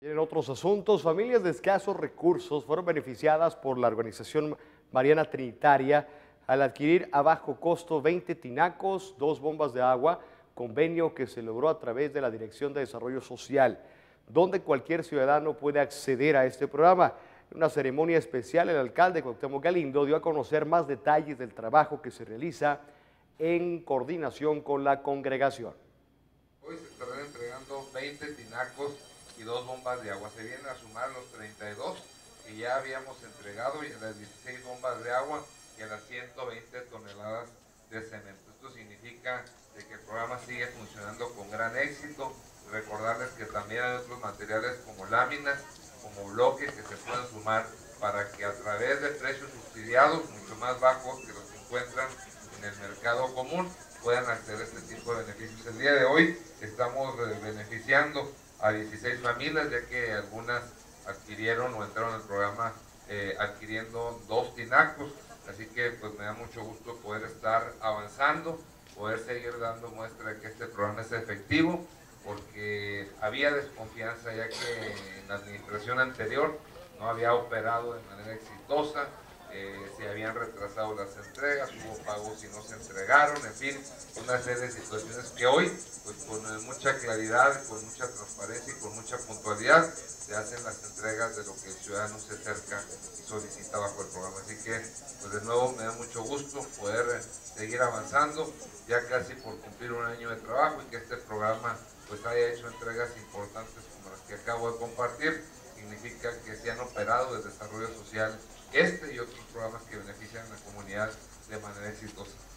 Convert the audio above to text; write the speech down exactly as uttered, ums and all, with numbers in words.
Y en otros asuntos, familias de escasos recursos fueron beneficiadas por la organización Mariana Trinitaria al adquirir a bajo costo veinte tinacos, dos bombas de agua, convenio que se logró a través de la Dirección de Desarrollo Social, donde cualquier ciudadano puede acceder a este programa. En una ceremonia especial, el alcalde Cuauhtémoc Galindo dio a conocer más detalles del trabajo que se realiza en coordinación con la congregación. Hoy se estarán entregando veinte tinacos y dos bombas de agua. Se vienen a sumar los treinta y dos que ya habíamos entregado, y a las dieciséis bombas de agua y a las ciento veinte toneladas de cemento. Esto significa de que el programa sigue funcionando con gran éxito. Recordarles que también hay otros materiales como láminas, como bloques que se pueden sumar para que a través de precios subsidiados mucho más bajos que los que encuentran en el mercado común puedan acceder a este tipo de beneficios. El día de hoy estamos beneficiando a dieciséis familias, ya que algunas adquirieron o entraron al programa eh, adquiriendo dos tinacos, así que pues me da mucho gusto poder estar avanzando, poder seguir dando muestra de que este programa es efectivo, porque había desconfianza, ya que en la administración anterior no había operado de manera exitosa. Eh, se habían retrasado las entregas, hubo pagos y no se entregaron, en fin, una serie de situaciones que hoy, pues con mucha claridad, con mucha transparencia y con mucha puntualidad, se hacen las entregas de lo que el ciudadano se acerca y solicita bajo el programa. Así que, pues de nuevo, me da mucho gusto poder seguir avanzando, ya casi por cumplir un año de trabajo, y que este programa pues haya hecho entregas importantes como las que acabo de compartir. Significa que se han operado el desarrollo social este y otros programas que benefician a la comunidad de manera exitosa.